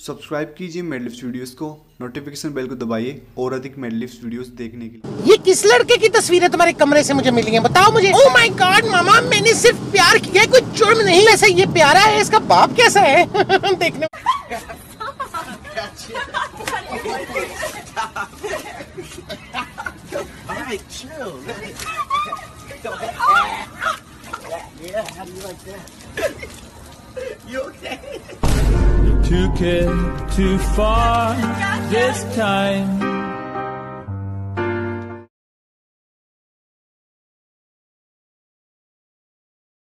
Subscribe कीजिए Madlips videos को, notification bell को दबाइए और अधिक मैडलिप्स वीडियोस देखने के लिए। ये किस लड़के की तस्वीरें तुम्हारे कमरे से मुझे मिली हैं? बताओ मुझे। ओह माय गॉड मामा, मैंने सिर्फ प्यार किया है, कोई जुर्म नहीं। वैसे ये प्यारा है, इसका बाप कैसा है? देखने You okay? You took it too far this time.